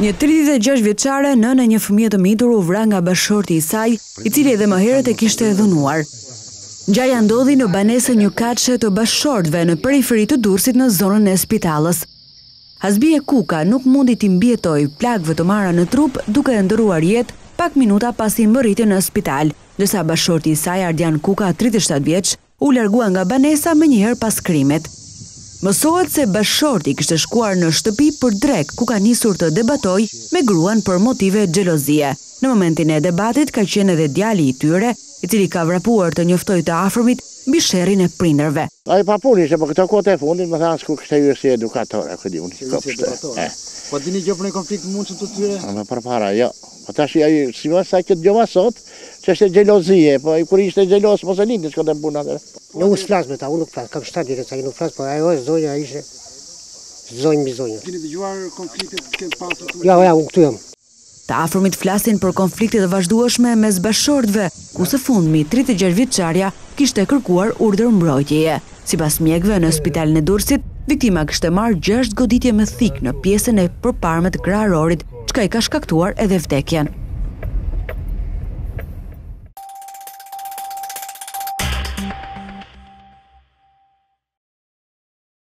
Një 36 vjeçare nënë e një fëmijë të mitur u vra nga bashorti i saj, i cili edhe më herët e kishte dhunuar. Ngjarja ndodhi në banesën një katëshe të bashortëve në periferi të Durrësit në zonën e Spitalës. Hasbie Kuka nuk mundi t'i mbijetoj plagëve të marra në trup duke ndëruar jetë pak minuta pasi mbërritje në spital, ndërsa bashorti i saj Ardian Kuka, 37 vjeç, u largua nga banesa menjëherë pas krimit. Mësohet se bashorti kishte shkuar në shtëpi për drek ku ka nisur të debatoj me gruan për motive xhelozie. Në momentin e debatit ka qenë edhe djali i tyre, i cili ka vrapuar të njoftoj të afërmit mbi sherrin e prindërve. Ai pa punë ishte, po këto kohë e fundit më thanë se kishte hyrë si edukatore, ku di unë. Po dini gjë për një konflikt mundshëm të tyre? Më përpara, jo. Po tash ai si më sa këtë gjë sot, ç'është xhelozie, po ai kur ishte xhelos mos e lindi shkonte në punë atë. Nuk flas me ta, unë nuk flas, kam 7 vite sa nuk flas, po ajo zonja ishte zonjë mbi zonjë. Keni dëgjuar konfliktet që pasur? Ja, unë këtu jam. Të afërmit flasin për konflikte të vazhdueshme mes bashortëve, ku së fundmi 36 vjeçaria kishte kërkuar urdhër mbrojtjeje. Sipas mjekëve në spitalin e Durrësit, viktima kishte marrë 6 goditje me thik në pjesën e përparme të kraharorit, çka i ka shkaktuar edhe vdekjen.